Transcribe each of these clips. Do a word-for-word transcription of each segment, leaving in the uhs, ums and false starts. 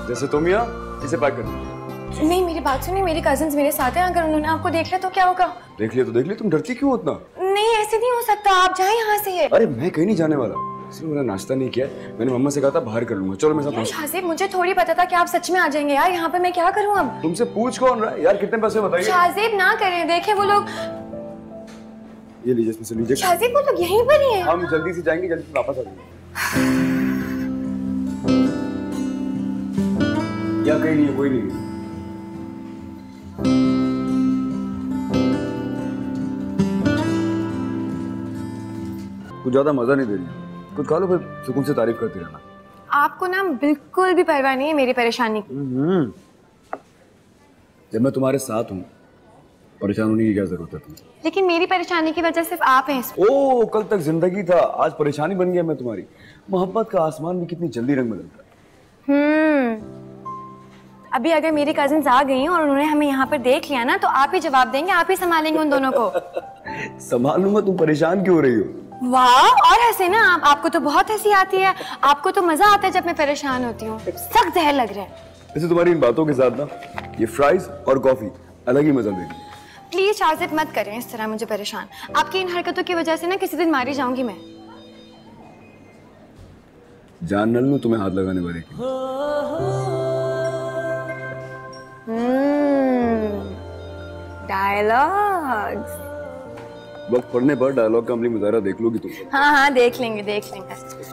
जैसे तुम यहाँ इसे पैक कर दो। नहीं मेरी बात सुनिए, मेरे कजिन्स मेरे साथ हैं, अगर उन्होंने आपको देख लिया तो क्या होगा? देख लिया तो देख लिया, तुम डरती क्यों उतना? नहीं ऐसे नहीं हो सकता, आप जाएं यहाँ से। अरे मैं कहीं नहीं जाने वाला, इसलिए मैंने नाश्ता नहीं किया, मैंने मम्मा से कहा था बाहर कर लूंगा। चलो मेरे साथ। शाजिब मुझे थोड़ी पता था कि आप सच में आ जाएंगे यार, यहाँ पे मैं क्या करूँ अब? तुमसे पूछ कौन रहा है यार, कितने पैसे बताइए। शाजिब ना करें, देखे वो लोग। ये लीजिए, इसमें से लीजिए। शाजिब वो लोग यहीं पर ही हैं। हम जल्दी से जाएंगे, जल्दी से वापस आ जाएंगे। या कहीं नहीं है, कोई नहीं है। कुछ ज्यादा मजा नहीं दे रही, कुछ खा लो फिर सुकून से तारीफ करते रहना। आपको ना बिल्कुल भी परवाह नहीं है मेरी परेशानी की। जब मैं तुम्हारे साथ हूँ परेशान होने की क्या जरूरत है तुम्हें? लेकिन मेरी परेशानी की वजह सिर्फ आप हैं। ओ कल तक जिंदगी था, आज परेशानी बन गया मैं तुम्हारी। मोहब्बत का आसमान भी कितनी जल्दी रंग बदलता है। हम्म अभी अगर मेरी कजिन्स आ गई और उन्होंने हमें यहाँ पर देख लिया ना तो आप ही जवाब देंगे, आप ही संभालेंगे उन दोनों को। संभालूंगा, तुम परेशान क्यों हो रही हो? वाह और हंसे ना आप, आपको तो बहुत हंसी आती है, आपको तो मजा आता है जब मैं परेशान होती हूँ, सख्त जहर लग रहा है। वैसे तुम्हारी इन बातों के साथ ना ये फ्राइज और कॉफी अलग ही मजा देगी। प्लीज शाजिब मत करें इस तरह मुझे परेशान, आपकी इन हरकतों की वजह से ना किसी दिन मारी जाऊंगी मैं। जान न लूं तुम्हें हाथ लगाने वाले की। डायलॉग्स वक्त पढ़ने पर डायलॉग का अमली मुजाहरा देख लोगी तुम। हाँ हाँ देख लेंगे देख लेंगे।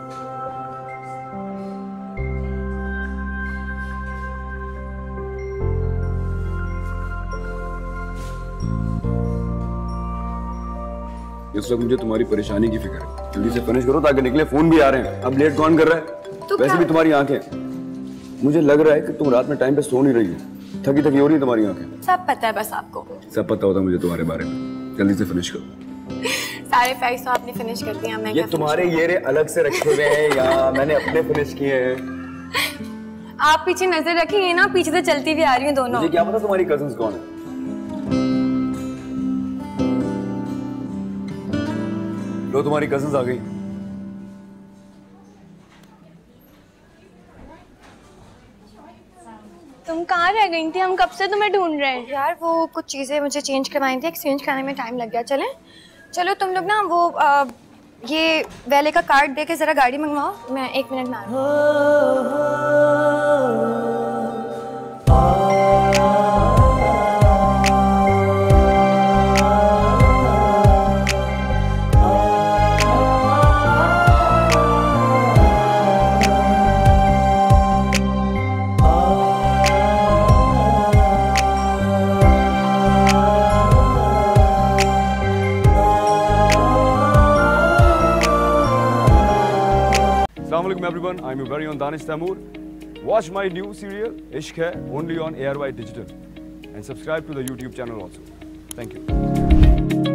इस वक्त मुझे तुम्हारी परेशानी की फिक्र है, जल्दी से फिनिश करो ताकि निकले, फोन भी आ रहे हैं। अब लेट कौन कर रहा है? तो वैसे भी तुम्हारी आंखें, मुझे लग रहा है कि तुम रात में टाइम पे सो नहीं रही हो, थकी थकी हो रही है तुम्हारी आंखें। सब पता है बस आपको। सब पता होता मुझे तुम्हारे बारे में, जल्दी से फिनिश करो। सारे फैक्ट्स तो आपने फिनिश कर दिया, मैं ये तुम्हारे ये रे अलग से रखे हुए हैं या मैंने अपने फिनिश किए हैं? आप पीछे नजर रखिए ना, पीछे से चलती हुई आ रही हैं दोनों। मुझे क्या पता तुम्हारी कजिन्स कौन है। लो तुम्हारी कजिन्स आ गई। तुम कहाँ रह गई थी? हम कब से तुम्हें ढूंढ रहे हैं। यार वो कुछ चीजें मुझे चेंज करवानी थी, एक्सचेंज कराने में टाइम लग गया। चलें चलो तुम लोग ना वो आ, ये वैले का कार्ड दे के जरा गाड़ी मंगवाओ, मैं एक मिनट में आ रही हूँ। Assalamualaikum everyone, I'm your very own Danish Taimur. Watch my new serial Ishq Hai only on A R Y Digital and subscribe to the YouTube channel also. Thank you.